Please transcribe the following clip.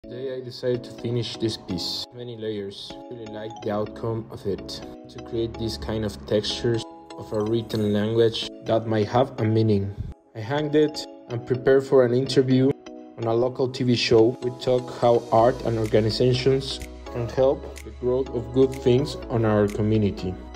Today I decided to finish this piece. Many layers. Really like the outcome of it. To create this kind of textures of a written language that might have a meaning. I hanged it and prepared for an interview on a local TV show. We talk how art and organizations can help the growth of good things on our community.